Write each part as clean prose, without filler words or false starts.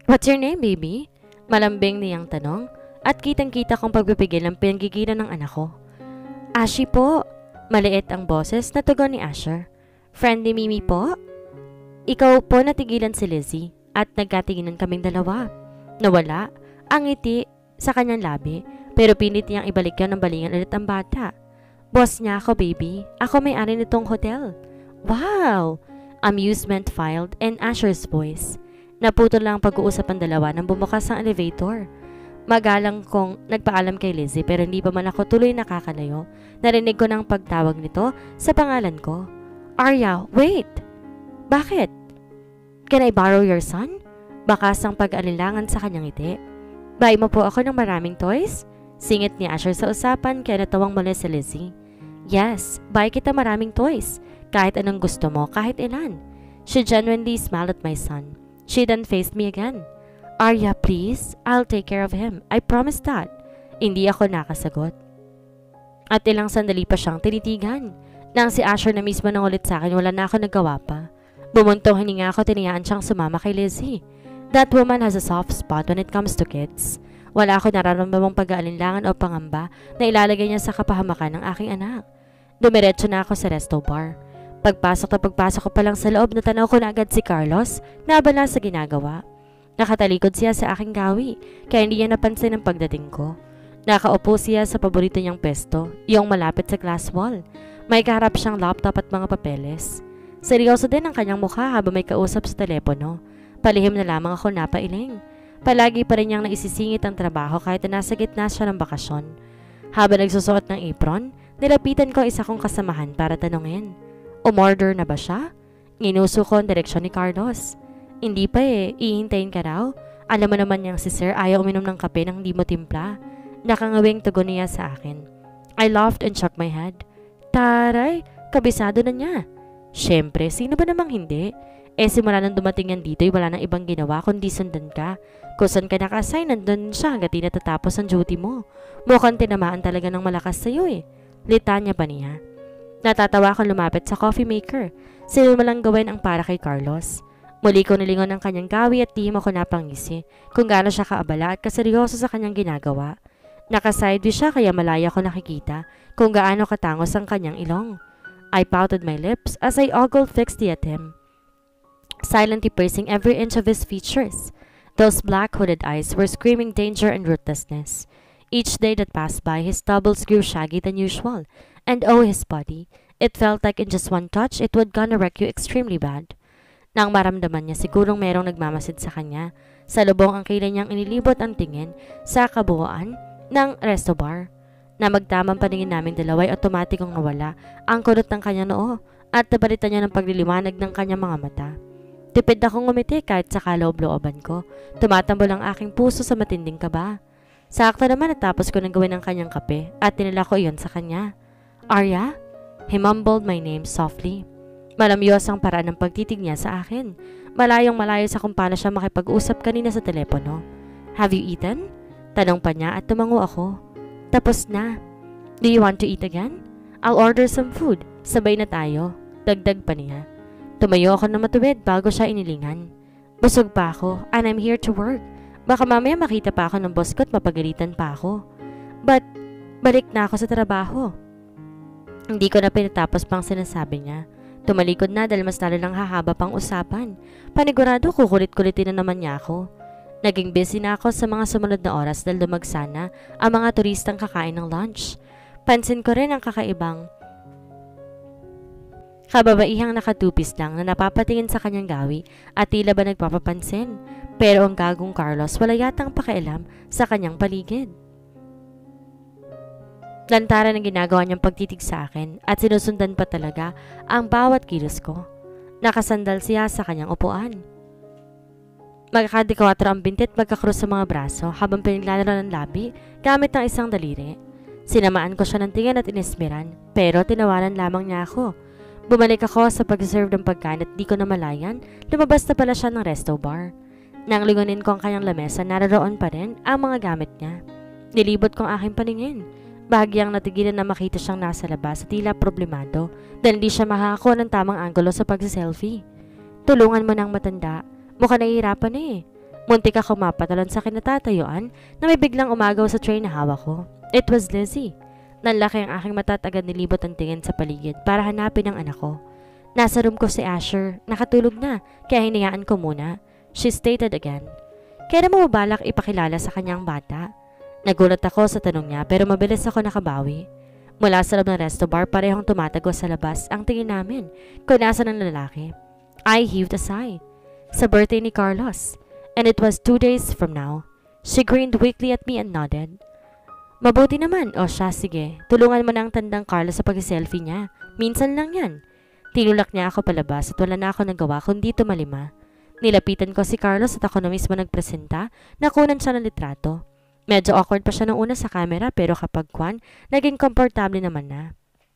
What's your name, baby? Malambing niyang tanong at kitang-kita kong pagpipigil ng pinanggigilan ng anak ko. Ashi po. Maliit ang boses na tugon ni Asher. Friend ni Mimi po? Ikaw po natigilan si Lizzie at nagkatinginan kaming dalawa. Nawala ang ngiti sa kanyang labi pero pinit niyang ibalik yun ng balingan ulit ang bata. Boss niya ako, baby. Ako may-ari nitong hotel. Wow! Amusement filed in Asher's voice. Naputol lang ang pag-uusap ng dalawa nang bumukas ang elevator. Magalang kong nagpaalam kay Lizzie pero hindi pa man ako tuloy nakakalayo. Narinig ko ng pagtawag nito sa pangalan ko. Arya, wait! Bakit? Can I borrow your son? Bakas ang pag-alilangan sa kanyang ngiti. Buy mo po ako ng maraming toys? Singit ni Asher sa usapan kaya natawang muli si Lizzie. Yes, buy kita maraming toys. Kahit anong gusto mo, kahit ilan. She genuinely smiled at my son. She then faced me again. Arya, please. I'll take care of him. I promise that. Hindi ako nakasagot. At ilang sandali pa siyang tinitigan. Nang si Asher na mismo nang ulit sa akin, wala na ako nagawa pa. Bumuntong hininga ako, tinayaan siyang sumama kay Lizzie. That woman has a soft spot when it comes to kids. Wala ako nararamdamang pag-aalinlangan o pangamba na ilalagay niya sa kapahamakan ng aking anak. Dumiretso na ako sa resto bar. Pagpasok ko pa lang sa loob, natanaw ko na agad si Carlos na abala sa ginagawa. Nakatalikod siya sa aking gawi, kaya hindi niya napansin ang pagdating ko. Nakaupo siya sa paborito niyang pesto, yung malapit sa glass wall. May kaharap siyang laptop at mga papeles. Seryoso din ang kanyang mukha habang may kausap sa telepono. Palihim na lamang ako napailing. Palagi pa rin niyang naisisingit ang trabaho kahit na nasa gitna siya ng bakasyon. Habang nagsusuot ng apron, nilapitan ko isa kong kasamahan para tanungin. Umorder na ba siya? Nginuso ko ang direksyon ni Carlos. Hindi pa ihintayin ka raw. Alam mo naman niyang si Sir ayaw uminom ng kape nang di mo timpla. Nakangawing tugon niya sa akin. I laughed and shook my head. Taray, kabisado na niya. Siyempre, sino ba namang hindi? Simula nang dumating yan dito wala nang ibang ginawa kundi sundan ka. Kung saan ka naka-assign, nandun siya hanggang di natatapos ang duty mo. Mukhang tinamaan talaga ng malakas sa'yo Litanya pa niya. Natatawa akong lumapit sa coffee maker. Sinumalang gawin ang para kay Carlos. Muli ko nilingon ang kanyang gawi at tihim ako napangisi kung gaano siya kaabala at kaseryoso sa kanyang ginagawa. Naka-sideview siya kaya malaya ko nakikita kung gaano katangos ang kanyang ilong. I pouted my lips as I ogled fixedly at him, silently praising every inch of his features. Those black hooded eyes were screaming danger and ruthlessness. Each day that passed by, his stubbles grew shaggy than usual, and oh, his body. It felt like in just one touch, it would gonna wreck you extremely bad. Nang maramdaman niya sigurong merong nagmamasid sa kanya, sa lubong ang kilay niyang inilibot ang tingin sa kabuuan ng resto bar. Na magtamang paningin naming dalaway otomatikong nawala ang kulot ng kanyang noo at napalitan niya ng pagliliwanag ng kanyang mga mata. Tipid akong ngumiti kahit sa kaloob-looban ko. Tumatambol ang aking puso sa matinding kaba. Sakto naman natapos ko nang gawin ang kanyang kape at tinila ko iyon sa kanya. Arya? He mumbled my name softly. Malamyos ang paraan ng pagtitig niya sa akin. Malayong malayo sa kung paano siya makipag-usap kanina sa telepono. Have you eaten? Tanong pa niya at tumango ako. Tapos na. Do you want to eat again? I'll order some food. Sabay na tayo. Dagdag pa niya. Tumayo ako na matuwid bago siya inilingan. Busog pa ako and I'm here to work. Baka mamaya makita pa ako ng boss ko at mapagalitan pa ako. But, balik na ako sa trabaho. Hindi ko na pinatapos pang sinasabi niya. Tumalikod na dahil mas lalo lang hahaba pang usapan. Panigurado kukulit-kulitin na naman niya ako. Naging busy na ako sa mga sumunod na oras dahil dumagsa na ang mga turistang kakain ng lunch. Pansin ko rin ang kakaibang kababaihang nakatupis lang na napapatingin sa kanyang gawi at tila ba nagpapapansin. Pero ang gagong Carlos wala yatang pakialam sa kanyang paligid. Lantaran ang ginagawa niyang pagtitig sa akin at sinusundan pa talaga ang bawat kilos ko. Nakasandal siya sa kanyang upuan. Magkakadikawatro ang bintit magkakrus sa mga braso habang pinaglalaro ng labi gamit ng isang daliri. Sinamaan ko siya ng tingin at inismiran pero tinawanan lamang niya ako. Bumalik ako sa pag-serve ng pagkain at di ko namalayan, lumabas na pala siya ng resto bar. Nang lingunin ko ang kanyang lamesa, naroon pa rin ang mga gamit niya. Nilibot ko ang aking paningin. Bahagyang natigilan na makita siyang nasa labas at tila problemado dahil hindi siya makakakuha ng tamang anggulo sa pagsiselfie. Tulungan mo ng matanda. Mukhang nahihirapan Muntik ako mapatalon sa kinatatayuan na may biglang umagaw sa tray na hawak ko. It was Lizzie. Nanlaki ang aking mata at agad nilibot ang tingin sa paligid para hanapin ang anak ko. Nasa room ko si Asher, nakatulog na, kaya hinayaan ko muna. She stated again. Kaya mo balak ipakilala sa kanyang bata? Nagulat ako sa tanong niya pero mabilis ako nakabawi. Mula sa loob ng resto bar parehong tumatago sa labas ang tingin namin kung nasa ng lalaki. I heaved a sigh. Sa birthday ni Carlos. And it was 2 days from now. She grinned weakly at me and nodded. Mabuti naman. O siya, sige. Tulungan mo na ang tandang Carlos sa pag-selfie niya. Minsan lang yan. Tinulak niya ako palabas at wala na ako nagawa kundi tumalima. Nilapitan ko si Carlos at ako na mismo nagpresenta na kunan siya ng litrato. Medyo awkward pa siya nung una sa camera pero kapag naging komportable naman na.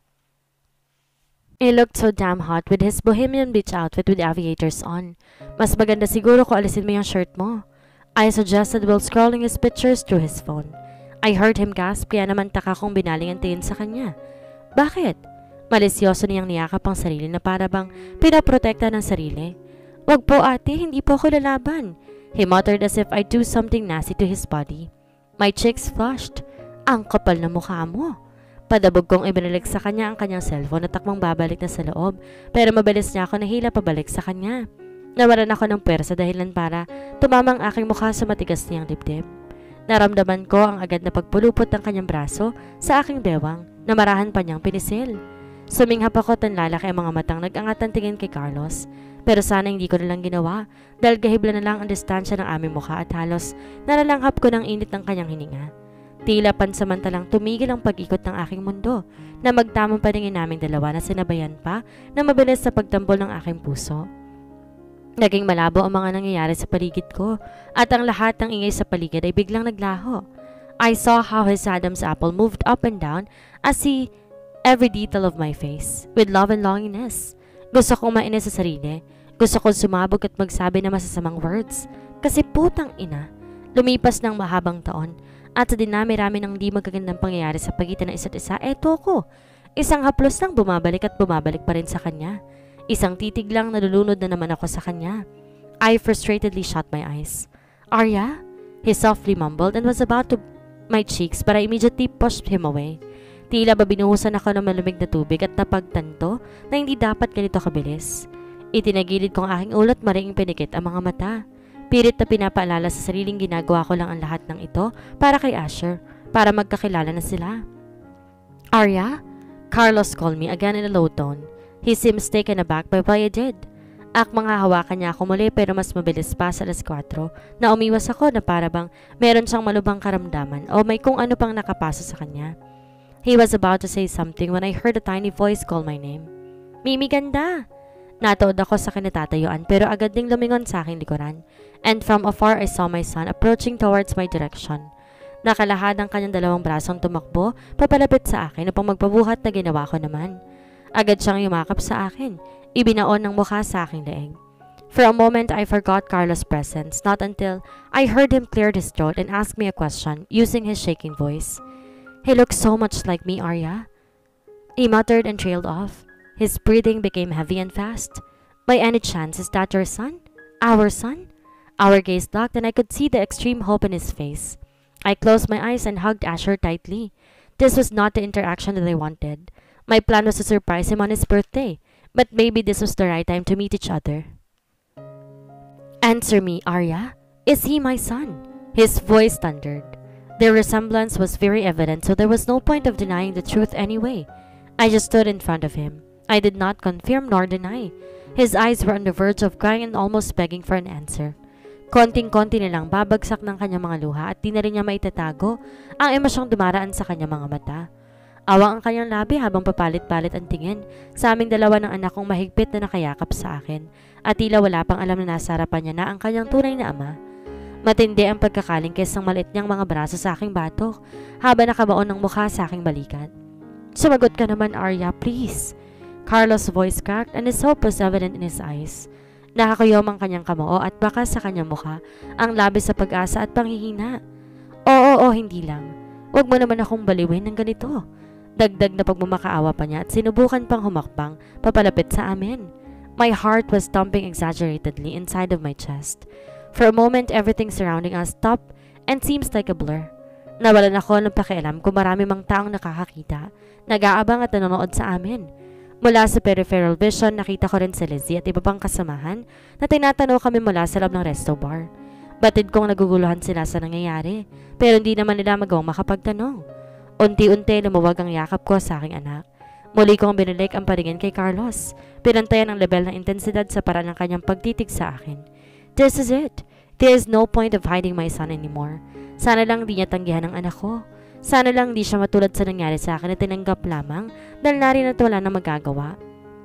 He looked so damn hot with his bohemian beach outfit with aviators on. Mas maganda siguro kung alisin mo yung shirt mo. I suggested while scrolling his pictures through his phone. I heard him gasp kaya naman taka kong binaling ang tingin sa kanya. Bakit? Malisyoso niyang niyakap ang sarili na para bang pinaprotekta ng sarili. Wag po ate, hindi po ako lalaban. He muttered as if I'd do something nasty to his body. My cheeks flushed. Ang kapal na mukha mo. Padabog kong ibinalik sa kanya ang kanyang cellphone at takmang babalik na sa loob pero mabilis niya ako nahila pabalik sa kanya. Nawalan ako ng pwersa dahilan para tumama ang aking mukha sa matigas niyang dibdib. Naramdaman ko ang agad na pagpulupot ng kanyang braso sa aking bewang na marahan pa niyang pinisil. Suminghap ako at lalaki ang mga matang nag-angat ng tingin kay Carlos. Pero sana hindi ko nalang ginawa dahil gahibla na lang ang distansya ng aming mukha at halos nalalanghap ko ng init ng kanyang hininga. Tila pansamantalang tumigil ang pag-ikot ng aking mundo na magtamang paningin naming dalawa na sinabayan pa na mabilis sa pagtambol ng aking puso. Naging malabo ang mga nangyayari sa paligid ko at ang lahat ng ingay sa paligid ay biglang naglaho. I saw how his Adam's apple moved up and down as he every detail of my face with love and longingness. Gusto kong mainis sa sarili. Gusto kong sumabog at magsabi na masasamang words. Kasi putang ina, lumipas ng mahabang taon at sa dinami-rami ng di magagandang pangyayari sa pagitan ng isa't isa, eto ko. Isang haplos lang bumabalik at bumabalik pa rin sa kanya. Isang titig lang nalulunod na naman ako sa kanya. I frustratedly shut my eyes. Arya? He softly mumbled and was about to my cheeks but I immediately pushed him away. Tila ba binuhusan ako ng malamig na tubig at napagtanto na hindi dapat ganito kabilis. Itinagilid ko ang aking ulo at maring pinikit ang mga mata. Pilit na pinapaalala sa sariling ginagawa ko lang ang lahat ng ito para kay Asher, para magkakilala na sila. Arya? Carlos called me again in a low tone. He seems taken aback by what I did. Mga hawakan niya ako muli pero mas mabilis pa sa 4:00 na umiwas ako na para bang meron siyang malubhang karamdaman o may kung ano pang nakapasa sa kanya. He was about to say something when I heard a tiny voice call my name. Mimi ganda! Nataod ako sa kinatatayuan pero agad ding lumingon sa aking likuran. And from afar I saw my son approaching towards my direction. Nakalahad ang kanyang dalawang brasong tumakbo papalapit sa akin upang magpabuhat na ginawa ko naman. Agad siyang yumakap sa akin. Ibinaon ng mukha sa aking leeg. For a moment I forgot Carlos' presence, not until I heard him clear his throat and ask me a question using his shaking voice. He looks so much like me, Arya. He muttered and trailed off. His breathing became heavy and fast. By any chance, is that your son? Our son? Our gaze locked and I could see the extreme hope in his face. I closed my eyes and hugged Asher tightly. This was not the interaction that I wanted. My plan was to surprise him on his birthday, but maybe this was the right time to meet each other. Answer me, Arya. Is he my son? His voice thundered. Their resemblance was very evident, so there was no point of denying the truth anyway. I just stood in front of him. I did not confirm nor deny. His eyes were on the verge of crying and almost begging for an answer. Konting-konti na lang babagsak ng kanyang mga luha at di na rin niya maitatago ang emosyong dumaraan sa kanyang mga mata. Awang ang kanyang labi habang papalit-palit ang tingin sa aming dalawa ng anak kong mahigpit na nakayakap sa akin at tila wala pang alam na nasa harapan niya na ang kanyang tunay na ama. Matindi ang pagkakalingkis ng maliit niyang mga braso sa aking batok habang nakabaon ng mukha sa aking balikat. Sumagot ka naman, Arya, please. Carlos' voice cracked and his hope was evident in his eyes. Nakakuyom ang kanyang kamao at baka sa kanyang mukha ang labis sa pag-asa at panghihina. Oo, hindi lang. Huwag mo naman akong baliwin ng ganito. Dagdag na pagmamakaawa pa niya at sinubukan pang humakbang papalapit sa amin. My heart was thumping exaggeratedly inside of my chest. For a moment, everything surrounding us stopped and seems like a blur. Nawalan ako ng pakialam kung marami mang taong nakakakita, nag-aabang at nanonood sa amin. Mula sa peripheral vision, nakita ko rin si Lizzie at iba pang kasamahan na tinatanaw kami mula sa loob ng resto bar. Batid kong naguguluhan sila sa nangyayari, pero hindi naman nila magawang makapagtanong. Unti-unti lumuwag ang yakap ko sa aking anak. Muli kong binalik ang paningin kay Carlos. Pinantayan ang level ng intensidad sa paraan ng kanyang pagtitig sa akin. This is it. There is no point of hiding my son anymore. Sana lang di niya tanggihan ang anak ko. Sana lang di siya matulad sa nangyari sa akin na tinanggap lamang dahil narin at wala na magagawa.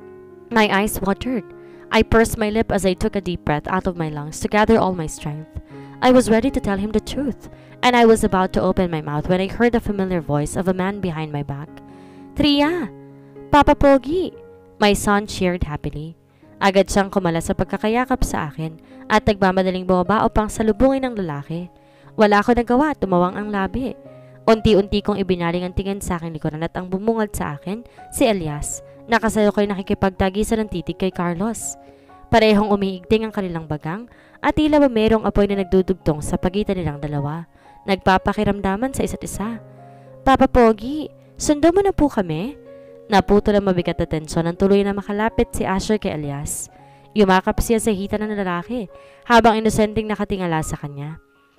My eyes watered. I pursed my lip as I took a deep breath out of my lungs to gather all my strength. I was ready to tell him the truth, and I was about to open my mouth when I heard the familiar voice of a man behind my back. Tria! Papa Pogi! My son cheered happily. Agad siyang kumala sa pagkakayakap sa akin at nagmamadaling bumaba upang salubungin ng lalaki. Wala ako nagawa at tumawang ang labi. Unti-unti kong ibinaling ang tingin sa aking likuran at ang bumungad sa akin, si Elias, nakasalukoy nakikipagtagisan ng titig kay Carlos. Parehong umiigting ang kanilang bagang at tila ba mayroong apoy na nagdudugtong sa pagitan nilang dalawa. Nagpapakiramdaman sa isa't isa. Papa Pogi, sundo mo na po kami? Naputol ang mabigat na tensyon nang tuloy na makalapit si Asher kay Elias. Yumakap siya sa hita ng lalaki habang inosenteng nakatingala sa kanya.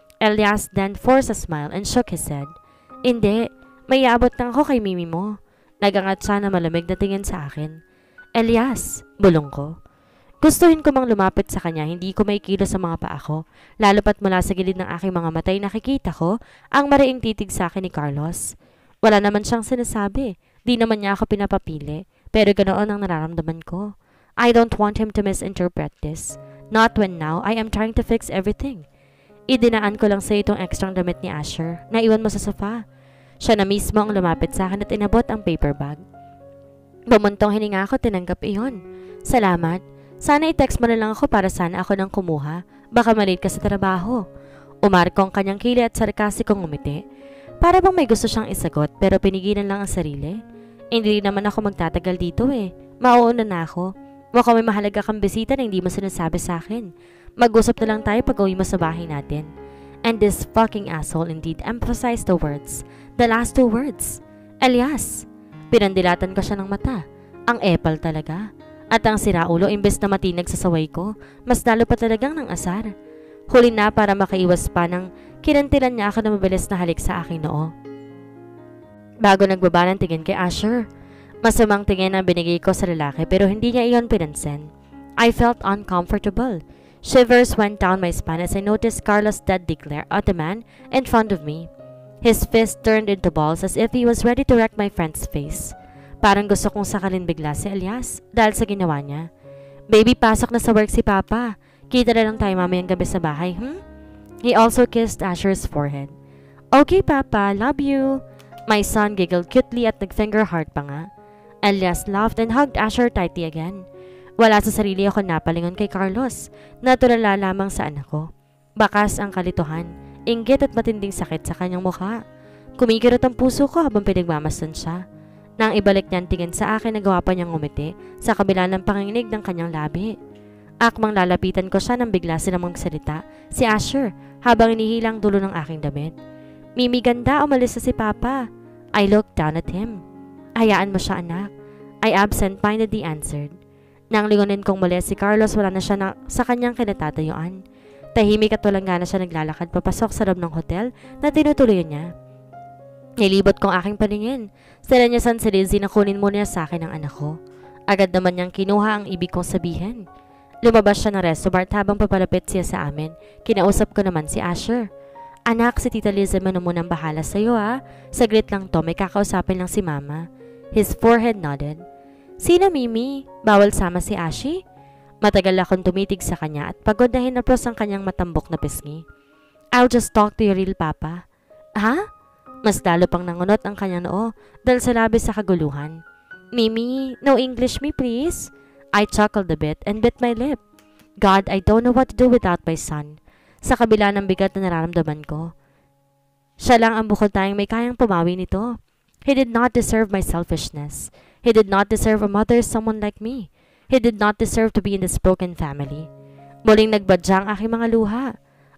Elias then forced a smile and shook his head. Hindi, may iabot lang ako kay Mimi mo. Nagangat siya na malamig na tingin sa akin. Elias, bulong ko. Gustuhin ko mang lumapit sa kanya, hindi ko maikilos sa mga paa ko, lalo pat mula sa gilid ng aking mga matay nakikita ko ang mariing titig sa akin ni Carlos. Wala naman siyang sinasabi, di naman niya ako pinapapili, pero ganoon ang nararamdaman ko. I don't want him to misinterpret this, not when now I am trying to fix everything. Idinaan ko lang sa itong ekstrang damit ni Asher na iwan mo sa sofa. Siya na mismo ang lumapit sa akin at inabot ang paper bag. Bumuntong hininga ako, tinanggap iyon. Salamat. Sana i-text mo na lang ako para sana ako nang kumuha. Baka malate ka sa trabaho. Umarko ang kanyang kili at sarkasikong ngumiti. Para bang may gusto siyang isagot pero pinigilan lang ang sarili. Hindi naman ako magtatagal dito eh. Mauuna na ako. Mukhang may mahalaga kang bisita na hindi mo sinasabi sa akin. Mag-usap na lang tayo pag uwi mo sa bahay natin. And this fucking asshole indeed emphasized the words. The last two words. Elias. Pinandilatan ko siya ng mata. Ang epal talaga. At ang siraulo, imbes na matinag sa saway ko, mas lalo pa talagang ng asar. Huli na para makaiwas pa nang kinantilan niya ako na mabilis na halik sa aking noo. Bago nagbaba ng tingin kay Asher, masamang tingin ang binigay ko sa lalaki pero hindi niya iyon pinansin. I felt uncomfortable. Shivers went down my spine as I noticed Carlos' deadly glare at the man in front of me. His fist turned into balls as if he was ready to wreck my friend's face. Parang gusto kong sakalin bigla si Elias dahil sa ginawa niya. Baby, pasok na sa work si Papa. Kita na lang tayo mamayang gabi sa bahay, He also kissed Asher's forehead. Okay, Papa, love you. My son giggled cutely at nag-finger heart pa nga. Elias laughed and hugged Asher tightly again. Wala sa sarili ako napalingon kay Carlos. Natulala lamang sa anak ko. Bakas ang kalituhan, inggit at matinding sakit sa kanyang mukha. Kumikirot ang puso ko habang pinagmamasdan siya. Nang ibalik niya ang tingin sa akin, nagawa pa niyang ngumiti sa kabila ng panginginig ng kanyang labi. Akmang lalapitan ko siya nang bigla silang magsalita si Asher habang inihilang dulo ng aking damit. Mimi, ganda, umalis na si Papa. I looked down at him. Hayaan mo siya, anak. I absent-mindedly answered. Nang lingunin kong muli si Carlos, wala na siya sa kanyang kinatatayuan. Tahimik at walang gana siya naglalakad papasok sa loob ng hotel na tinutuloy niya. Nilibot kong aking paningin. Sila niya si Lizzie na kunin muna sa akin ang anak ko. Agad naman niyang kinuha ang ibig kong sabihin. Lumabas siya ng restaurant habang papalapit siya sa amin. Kinausap ko naman si Asher. Anak, si Tita Liz mo na munang bahala sa'yo ha. Saglit lang to, may kakausapin lang si Mama. His forehead nodded. Sino, Mimi? Bawal sama si Ashi? Matagal akong tumitig sa kanya at pagod na hinapos ang kanyang matambok na pisngi. I'll just talk to your real Papa. Ha? Mas lalo pang nangunot ang kanyang noo dahil sa labis sa kaguluhan. Mimi, no English me please? I chuckled a bit and bit my lip. God, I don't know what to do without my son. Sa kabila ng bigat na nararamdaman ko. Siya lang ang bukod tayong may kayang pumawi nito. He did not deserve my selfishness. He did not deserve a mother someone like me. He did not deserve to be in this broken family. Muling nagbadya ang aking mga luha.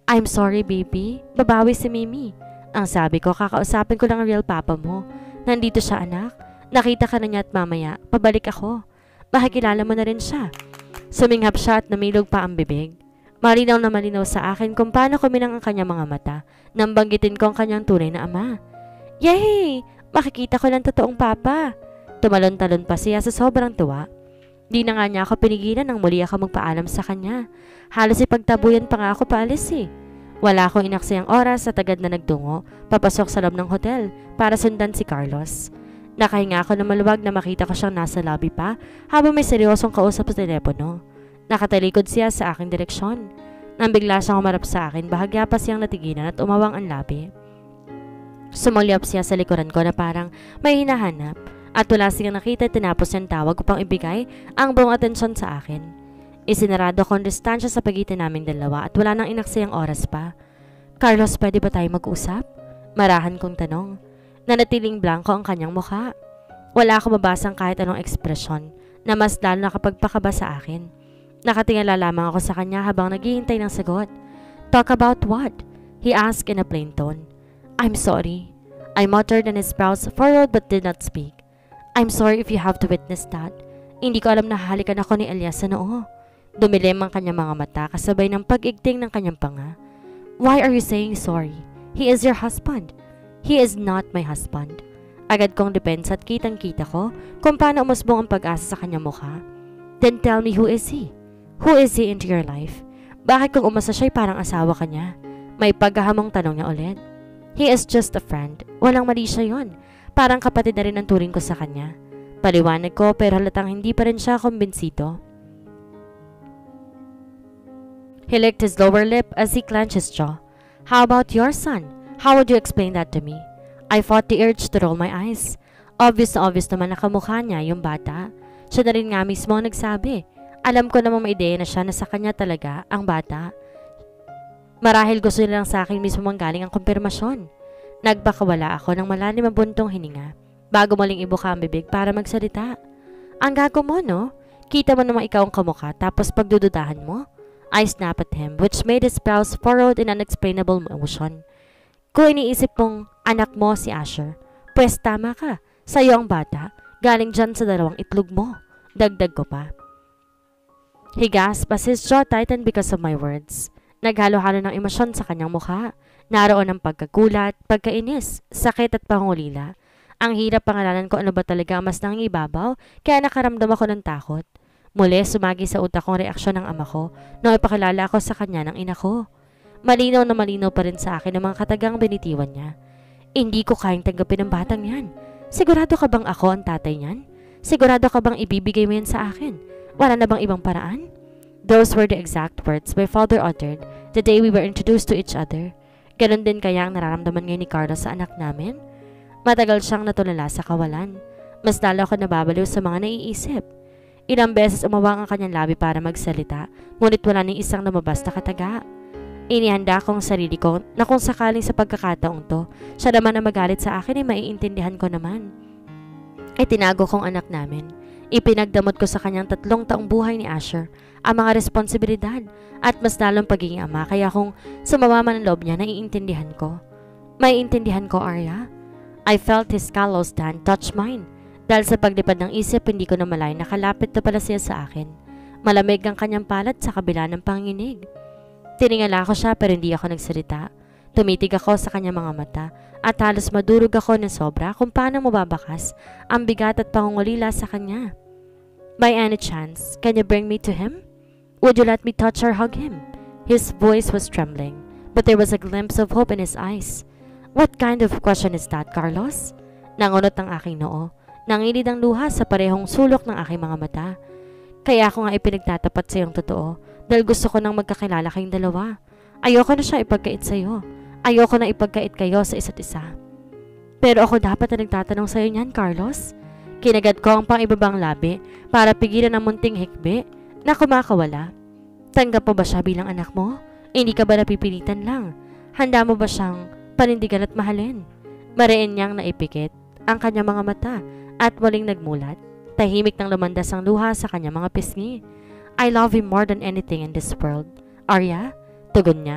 I'm sorry, baby. Babawi si Mimi. Ang sabi ko, kakausapin ko lang ang real papa mo. Nandito siya, anak. Nakita ka na niya at mamaya, pabalik ako. Makikilala mo na rin siya. Suminghap siya at namilog pa ang bibig. Malinaw na malinaw sa akin kung paano kuminang ang kanyang mga mata nang banggitin ko ang kanyang tunay na ama. Yay! Makikita ko ng totoong papa. Tumalon-talon pa siya sa sobrang tuwa. Di na nga niya ako pinigilan nang muli ako magpaalam sa kanya. Halos ipagtabuyan pa nga ako paalis eh. Wala akong inaksayang oras at agad na nagtungo, papasok sa loob ng hotel para sundan si Carlos. Nakahinga ako na maluwag na makita ko siyang nasa lobby pa habang may seryosong kausap sa telepono. Nakatalikod siya sa aking direksyon. Nang bigla siyang umarap sa akin, bahagya pa siyang natigilan at umawang ang labi. Sumulyap siya sa likuran ko na parang may hinahanap. At wala siyang nakita at tinapos niyang tawag upang ibigay ang buong atensyon sa akin. Isinarado ko ang distansya sa pagitan naming dalawa at wala nang inaksayang oras pa. Carlos, pwede ba tayo mag-usap? Marahan kong tanong. Nanatiling blanco ang kanyang mukha. Wala akong mabasang kahit anong ekspresyon na mas lalo nakapagpakaba sa akin. Nakatingala lamang ako sa kanya habang naghihintay ng sagot. Talk about what? He asked in a plain tone. I'm sorry. I muttered and his brows furrowed but did not speak. I'm sorry if you have to witness that. Hindi ko alam na halikan ako ni Elias sa noo. Dumilim ang kanyang mga mata kasabay ng pag-igting ng kanyang panga. Why are you saying sorry? He is your husband. He is not my husband. Agad kong depensa at kitang-kita ko kung paano umusbong ang pag-asa sa kanyang mukha. Then tell me, who is he? Who is he into your life? Bakit kung umasa siya'y parang asawa ka niya? May paghahamong tanong niya ulit. He is just a friend. Walang mali siya yun. Parang kapatid na rin ang turing ko sa kanya. Paliwanag ko pero halatang hindi pa rin siya kumbinsido. He licked his lower lip as he clenched his jaw. How about your son? How would you explain that to me? I fought the urge to roll my eyes. Obvious na obvious naman nakamukha niya yung bata. Siya na rin nga mismo ang nagsabi. Alam ko namang may ideya na siya na sa kanya talaga ang bata. Marahil gusto nilang sa akin mismo manggaling ang kumpirmasyon. Nagbakawala ako ng malalim ang buntong hininga bago muling ibuka ang bibig para magsalita. Ang gago mo, no? Kita mo namang ikaw ang kamukha tapos pagdududahan mo? I snapped at him, which made his brows furrowed in unexplainable emotion. Kung iniisip mong anak mo si Asher, pwes tama ka. Sa'yo ang bata, galing dyan sa dalawang itlog mo. Dagdag ko pa. He gasped as his jaw tightened because of my words. Naghalo-halo ng emosyon sa kanyang mukha. Naroon ang pagkagulat, pagkainis, sakit at pangulila. Ang hirap pangalanan ko ano ba talaga ang mas nangingibabaw, kaya nakaramdam ako ng takot. Muli sumagi sa utak kong reaksyon ng ama ko nang ipakilala ako sa kanya ng ina ko. Malinaw na malinaw pa rin sa akin ang mga katagang binitiwan niya. Hindi ko kayang tanggapin ang batang yan. Sigurado ka bang ako ang tatay niyan? Sigurado ka bang ibibigay mo yan sa akin? Wala na bang ibang paraan? Those were the exact words my father uttered the day we were introduced to each other. Ganon din kaya ang nararamdaman ngayon ni Carlos sa anak namin? Matagal siyang natulala sa kawalan. Mas lalo ako nababaliw sa mga naiisip. Ilang beses umawang ang kanyang labi para magsalita, ngunit wala ning isang lumabas na kataga. Inihanda ko ang sarili ko na kung sakaling sa pagkakataong to, siya naman ang magalit sa akin ay maiintindihan ko naman. Itinago kong anak namin. Ipinagdamot ko sa kanyang 3 taong buhay ni Asher ang mga responsibilidad at mas lalong pagiging ama, kaya kung sumama man ang loob niya, naiintindihan ko. Maiintindihan ko, Arya. I felt his callous hand touch mine. Dahil sa paglipad ng isip, hindi ko na malay na kalapit na pala siya sa akin. Malamig ang kanyang palad sa kabila ng panginig. Tiningala ko siya pero hindi ako nagsalita. Tumitig ako sa kanyang mga mata at halos madurog ako ng sobra kung paano mababakas ang bigat at pangungulila sa kanya. By any chance, can you bring me to him? Would you let me touch or hug him? His voice was trembling, but there was a glimpse of hope in his eyes. What kind of question is that, Carlos? Nangunot ang aking noo. Nangilid ang luha sa parehong sulok ng aking mga mata. Kaya ako nga ipinagtatapat sa iyong totoo dahil gusto ko nang magkakilala kayong dalawa. Ayoko na siya ipagkait sa iyo. Ayoko na ipagkait kayo sa isa't isa. Pero ako dapat na nagtatanong sa iyo niyan, Carlos. Kinagat ko ang pang-ibabang labi para pigilan ang munting hikbi na kumakawala. Tanggap mo ba siya bilang anak mo? Hindi ka ba napipilitan lang? Handa mo ba siyang panindigan at mahalin? Mariin niyang naipikit ang kanyang mga mata at muling nagmulat. Tahimik nang lumandas ang luha sa kanyang mga pisngi. I love him more than anything in this world. Arya? Tugon niya.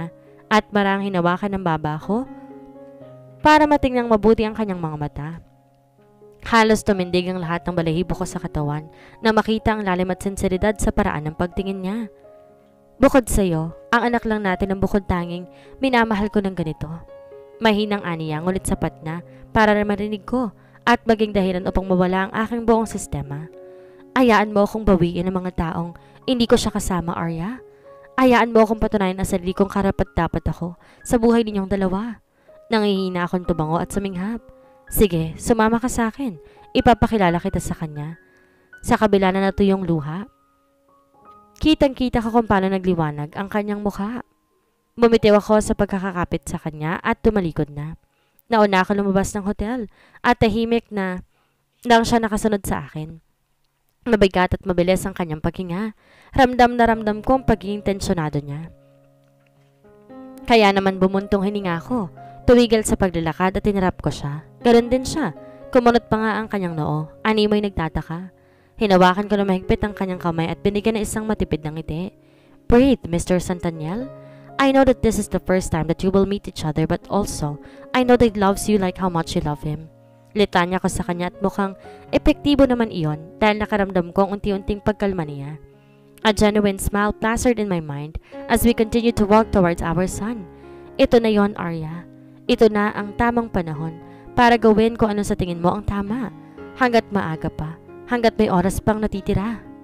at marang hinawakan ng baba ko para matingnang mabuti ang kanyang mga mata. Halos tumindig ang lahat ng balahibo ko sa katawan na makita ang lalim at sinseridad sa paraan ng pagtingin niya. Bukod sa iyo, ang anak lang natin ang bukod tanging minamahal ko ng ganito. Mahinang aniya ngulit sapat na para marinig ko at maging dahilan upang mawala ang aking buong sistema. Ayaan mo akong bawiin ang mga taong hindi ko siya kasama, Arya. Ayaan mo akong patunayan ang sarili kong karapat-dapat ako sa buhay ninyong dalawa. Nangihina akong tumango at suminghap. Sige, sumama ka sa akin. Ipapakilala kita sa kanya. Sa kabila na natuyong luha, kitang-kita ko kung paano nagliwanag ang kanyang mukha. Bumitiw ako sa pagkakakapit sa kanya at tumalikod na. Nauna ako lumabas ng hotel at tahimik na lang siya nakasunod sa akin. Mabigat at mabilis ang kanyang paghinga. Ramdam na ramdam ko ang pagiging tensyonado niya. Kaya naman bumuntong hininga ko. Tuwigil sa paglalakad at tinarap ko siya. Ganon din siya. Kumunot pa nga ang kanyang noo. Animoy nagtataka. Hinawakan ko na mahigpit ang kanyang kamay at binigyan ng isang matipid ng ngiti. Breathe, Mr. Santaniel. I know that this is the first time that you will meet each other, but also, I know that he loves you like how much you love him. Litanya ko sa kanya at mukhang epektibo naman iyon dahil nakaramdam ko ang unti-unting pagkalma niya. A genuine smile plastered in my mind as we continue to walk towards our son. Ito na yon, Arya. Ito na ang tamang panahon para gawin kung ano sa tingin mo ang tama. Hanggat maaga pa, hanggat may oras pang natitira.